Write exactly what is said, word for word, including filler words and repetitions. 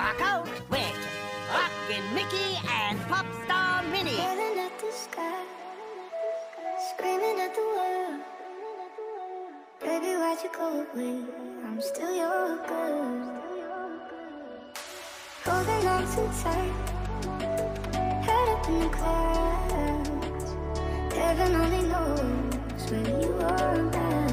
rock out with Rockin' Mickey and Pop Star Minnie. Yelling at the sky, screaming at the world. Baby, why'd you go away? I'm still your girl. Holding on too tight, head up in the clouds. Heaven only knows where you are now.